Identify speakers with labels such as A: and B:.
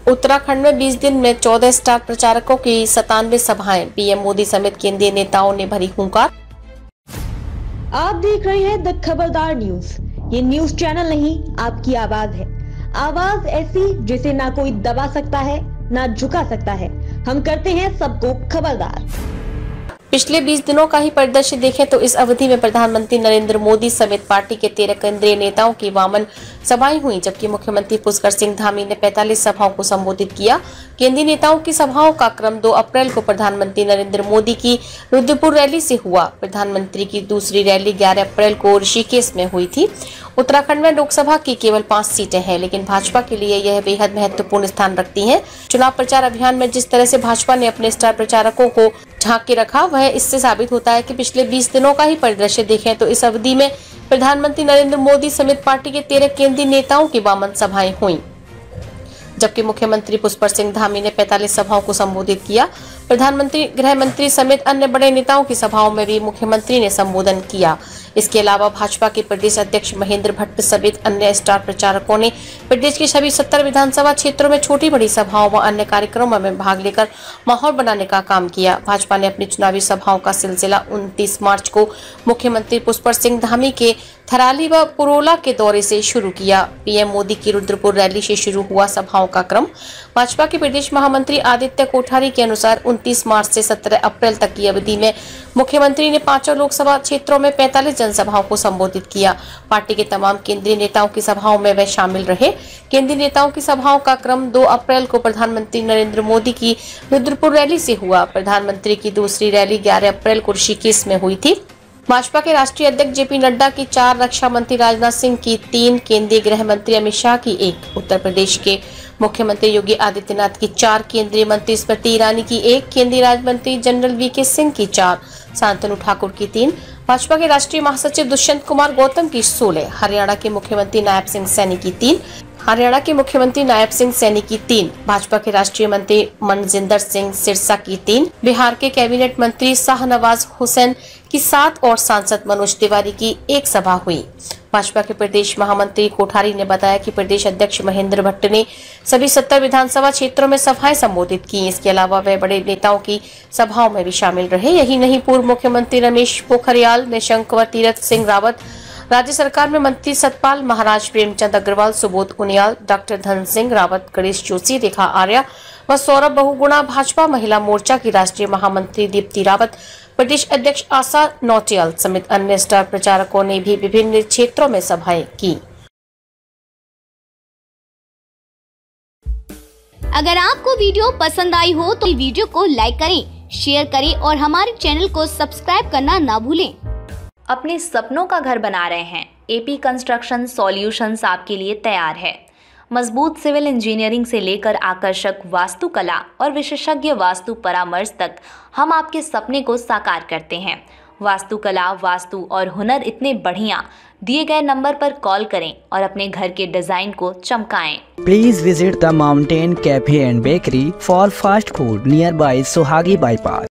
A: उत्तराखंड में 20 दिन में 14 स्टार प्रचारकों की 97 सभाएं, पीएम मोदी समेत केंद्रीय नेताओं ने भरी हुंकार।
B: आप देख रहे हैं द खबरदार न्यूज। ये न्यूज चैनल नहीं, आपकी आवाज है। आवाज ऐसी जिसे ना कोई दबा सकता है, ना झुका सकता है। हम करते हैं सबको खबरदार।
A: पिछले 20 दिनों का ही परिदृश्य देखें तो इस अवधि में प्रधानमंत्री नरेंद्र मोदी समेत पार्टी के 13 केंद्रीय नेताओं की 52 सभाएं हुई, जबकि मुख्यमंत्री पुष्कर सिंह धामी ने 45 सभाओं को संबोधित किया। केंद्रीय नेताओं की सभाओं का क्रम 2 अप्रैल को प्रधानमंत्री नरेंद्र मोदी की रुद्रपुर रैली से हुआ। प्रधानमंत्री की दूसरी रैली 11 अप्रैल को ऋषिकेश में हुई थी। उत्तराखंड में लोकसभा की केवल 5 सीटें हैं, लेकिन भाजपा के लिए यह बेहद महत्वपूर्ण स्थान रखती हैं। चुनाव प्रचार अभियान में जिस तरह से भाजपा ने अपने स्टार प्रचारकों को ढांक के रखा, वह इससे साबित होता है कि पिछले 20 दिनों का ही परिदृश्य देखें तो इस अवधि में प्रधानमंत्री नरेंद्र मोदी समेत पार्टी के 13 केंद्रीय नेताओं की 52 सभाएं हुई, जबकि मुख्यमंत्री पुष्कर सिंह धामी ने 45 सभाओं को संबोधित किया। प्रधानमंत्री, गृह मंत्री समेत अन्य बड़े नेताओं की सभाओं में भी मुख्यमंत्री ने संबोधन किया। इसके अलावा भाजपा के प्रदेश अध्यक्ष महेंद्र भट्ट समेत अन्य स्टार प्रचारकों ने प्रदेश के सभी 70 विधानसभा क्षेत्रों में छोटी बड़ी सभाओं व अन्य कार्यक्रमों में भाग लेकर माहौल बनाने का काम किया। भाजपा ने अपनी चुनावी सभाओं का सिलसिला 29 मार्च को मुख्यमंत्री पुष्कर सिंह धामी के थराली व पुरोला के दौरे से शुरू किया। पीएम मोदी की रुद्रपुर रैली से शुरू हुआ सभाओं का क्रम। भाजपा के प्रदेश महामंत्री आदित्य कोठारी के अनुसार 29 मार्च से 17 अप्रैल तक की अवधि में मुख्यमंत्री ने 5 लोकसभा क्षेत्रों में 45 जनसभाओं को संबोधित किया। पार्टी के तमाम केंद्रीय नेताओं की सभाओं में वे शामिल रहे। केंद्रीय नेताओं की सभाओं का क्रम 2 अप्रैल को प्रधानमंत्री नरेंद्र मोदी की रुद्रपुर रैली से हुआ। प्रधानमंत्री की दूसरी रैली 11 अप्रैल को ऋषिकेश में हुई थी। भाजपा के राष्ट्रीय अध्यक्ष जेपी नड्डा की 4, रक्षा मंत्री राजनाथ सिंह की 3, केंद्रीय गृह मंत्री अमित शाह की 1, उत्तर प्रदेश के मुख्यमंत्री योगी आदित्यनाथ की 4, केंद्रीय मंत्री स्मृति ईरानी की 1, केंद्रीय राज्य मंत्री जनरल वीके सिंह की 4, शांतनु ठाकुर की 3, भाजपा के राष्ट्रीय महासचिव दुष्यंत कुमार गौतम की 16, हरियाणा के मुख्यमंत्री नायब सिंह सैनी की 3, भाजपा के राष्ट्रीय मंत्री मनजिंदर सिंह सिरसा की 3, बिहार के कैबिनेट मंत्री शाहनवाज हुसैन की 7 और सांसद मनोज तिवारी की 1 सभा हुई। भाजपा के प्रदेश महामंत्री कोठारी ने बताया कि प्रदेश अध्यक्ष महेंद्र भट्ट ने सभी 70 विधानसभा क्षेत्रों में सभाएं संबोधित की। इसके अलावा वे बड़े नेताओं की सभाओं में भी शामिल रहे। यही नहीं, पूर्व मुख्यमंत्री रमेश पोखरियाल निशंक व तीरथ सिंह रावत, राज्य सरकार में मंत्री सतपाल महाराज, प्रेमचंद अग्रवाल, सुबोध उनियाल, डॉक्टर धन सिंह रावत, गणेश जोशी, रेखा आर्या व सौरभ बहुगुणा, भाजपा महिला मोर्चा की राष्ट्रीय महामंत्री दीप्ति रावत, प्रदेश अध्यक्ष आशा नौटियाल समेत अन्य स्टार प्रचारकों ने भी विभिन्न क्षेत्रों में सभाएं की।
C: अगर आपको वीडियो पसंद आई हो तो वीडियो को लाइक करें, शेयर करें और हमारे चैनल को सब्सक्राइब करना ना भूलें।
D: अपने सपनों का घर बना रहे हैं? एपी कंस्ट्रक्शन सॉल्यूशंस आपके लिए तैयार है। मजबूत सिविल इंजीनियरिंग से लेकर आकर्षक वास्तुकला और विशेषज्ञ वास्तु परामर्श तक हम आपके सपने को साकार करते हैं। वास्तुकला, वास्तु और हुनर इतने बढ़िया, दिए गए नंबर पर कॉल करें और अपने घर के डिजाइन को चमकाएं।
E: Please visit the mountain cafe and bakery for fast food nearby Suhagi bypass.